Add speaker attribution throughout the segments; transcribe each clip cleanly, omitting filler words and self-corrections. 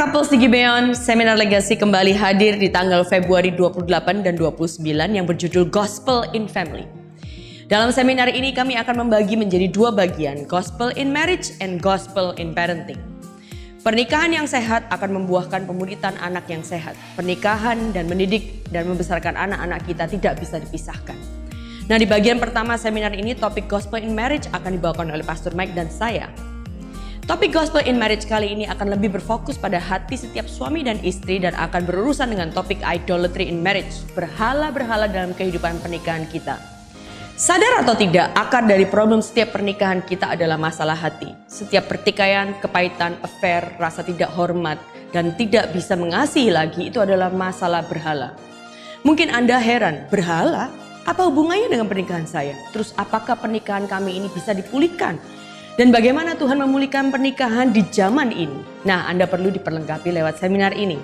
Speaker 1: Couples di Gibeon, Seminar Legasi kembali hadir di tanggal Februari 28 dan 29 yang berjudul Gospel in Family. Dalam seminar ini kami akan membagi menjadi dua bagian, Gospel in Marriage and Gospel in Parenting. Pernikahan yang sehat akan membuahkan pemuritan anak yang sehat. Pernikahan dan mendidik dan membesarkan anak-anak kita tidak bisa dipisahkan. Nah, di bagian pertama seminar ini topik Gospel in Marriage akan dibawakan oleh Pastor Mike dan saya. Topik Gospel in Marriage kali ini akan lebih berfokus pada hati setiap suami dan istri dan akan berurusan dengan topik idolatry in marriage, berhala-berhala dalam kehidupan pernikahan kita. Sadar atau tidak, akar dari problem setiap pernikahan kita adalah masalah hati. Setiap pertikaian, kepahitan, affair, rasa tidak hormat, dan tidak bisa mengasihi lagi itu adalah masalah berhala. Mungkin Anda heran, berhala? Apa hubungannya dengan pernikahan saya? Terus apakah pernikahan kami ini bisa dipulihkan? Dan bagaimana Tuhan memulihkan pernikahan di zaman ini? Nah, Anda perlu diperlengkapi lewat seminar ini.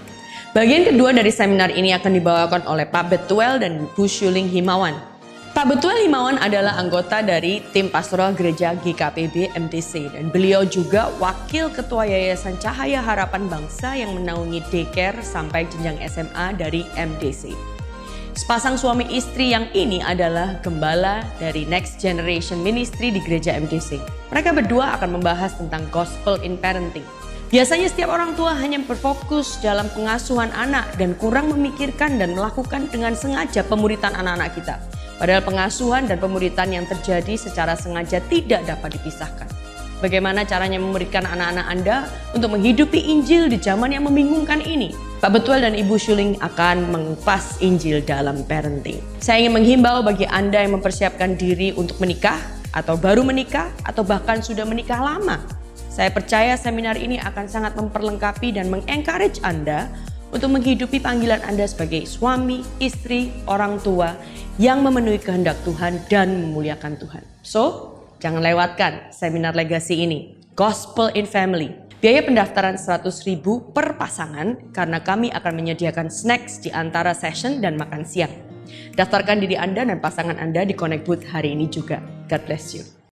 Speaker 1: Bagian kedua dari seminar ini akan dibawakan oleh Pak Betuel dan Bu Shuling Himawan. Pak Betuel Himawan adalah anggota dari tim pastoral gereja GKPB MTC dan beliau juga wakil ketua Yayasan Cahaya Harapan Bangsa yang menaungi daycare sampai jenjang SMA dari MTC. Sepasang suami istri yang ini adalah gembala dari Next Generation Ministry di gereja MTC. Mereka berdua akan membahas tentang Gospel in Parenting. Biasanya setiap orang tua hanya berfokus dalam pengasuhan anak dan kurang memikirkan dan melakukan dengan sengaja pemuritan anak-anak kita. Padahal pengasuhan dan pemuritan yang terjadi secara sengaja tidak dapat dipisahkan. Bagaimana caranya memuridkan anak-anak Anda untuk menghidupi Injil di zaman yang membingungkan ini? Pak Betuel dan Ibu Shuling akan mengupas Injil dalam parenting. Saya ingin menghimbau bagi Anda yang mempersiapkan diri untuk menikah, atau baru menikah, atau bahkan sudah menikah lama. Saya percaya seminar ini akan sangat memperlengkapi dan mengencourage Anda untuk menghidupi panggilan Anda sebagai suami, istri, orang tua yang memenuhi kehendak Tuhan dan memuliakan Tuhan. So, jangan lewatkan seminar legasi ini, Gospel in Family. Biaya pendaftaran 100.000 per pasangan karena kami akan menyediakan snacks di antara session dan makan siang. Daftarkan diri Anda dan pasangan Anda di Connect Booth hari ini juga. God bless you.